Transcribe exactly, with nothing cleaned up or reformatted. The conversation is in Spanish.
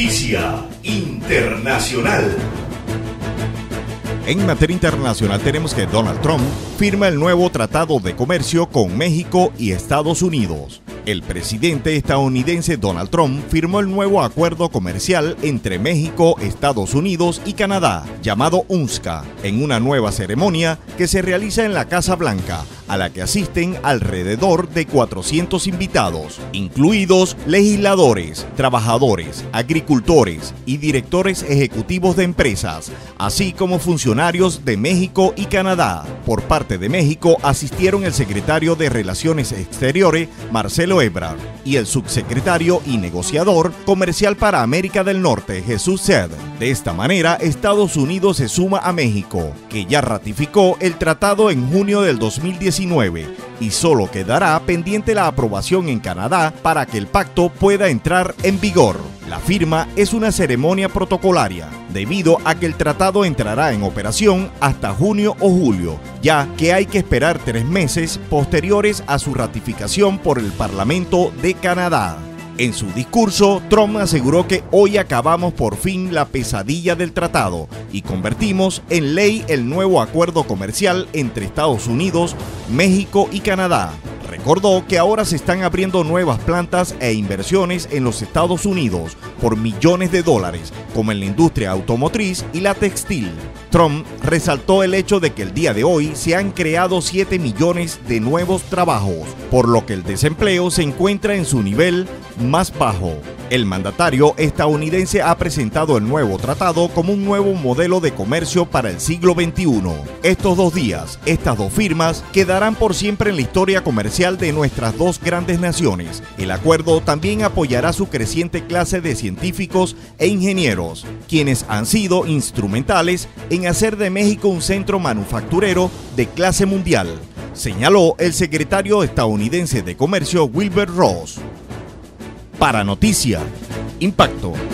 Noticia Internacional. En materia internacional tenemos que Donald Trump firma el nuevo tratado de comercio con México y Estados Unidos. El presidente estadounidense Donald Trump firmó el nuevo acuerdo comercial entre México, Estados Unidos y Canadá, llamado UNSCA, en una nueva ceremonia que se realiza en la Casa Blanca, a la que asisten alrededor de cuatrocientos invitados, incluidos legisladores, trabajadores, agricultores y directores ejecutivos de empresas, así como funcionarios de México y Canadá. Por parte de México asistieron el secretario de Relaciones Exteriores, Marcelo Ebrard, y el subsecretario y negociador comercial para América del Norte, Jesús Seade. De esta manera, Estados Unidos se suma a México, que ya ratificó el tratado en junio del dos mil diecinueve, y solo quedará pendiente la aprobación en Canadá para que el pacto pueda entrar en vigor. La firma es una ceremonia protocolaria, debido a que el tratado entrará en operación hasta junio o julio, ya que hay que esperar tres meses posteriores a su ratificación por el Parlamento de Canadá. En su discurso, Trump aseguró que hoy acabamos por fin la pesadilla del tratado y convertimos en ley el nuevo acuerdo comercial entre Estados Unidos, México y Canadá. Recordó que ahora se están abriendo nuevas plantas e inversiones en los Estados Unidos por millones de dólares, como en la industria automotriz y la textil. Trump resaltó el hecho de que el día de hoy se han creado siete millones de nuevos trabajos, por lo que el desempleo se encuentra en su nivel más bajo. El mandatario estadounidense ha presentado el nuevo tratado como un nuevo modelo de comercio para el siglo veintiuno. Estos dos días, estas dos firmas, quedarán por siempre en la historia comercial de nuestras dos grandes naciones. El acuerdo también apoyará su creciente clase de científicos e ingenieros, quienes han sido instrumentales en hacer de México un centro manufacturero de clase mundial, señaló el secretario estadounidense de Comercio Wilbur Ross. Para Noticia Impacto.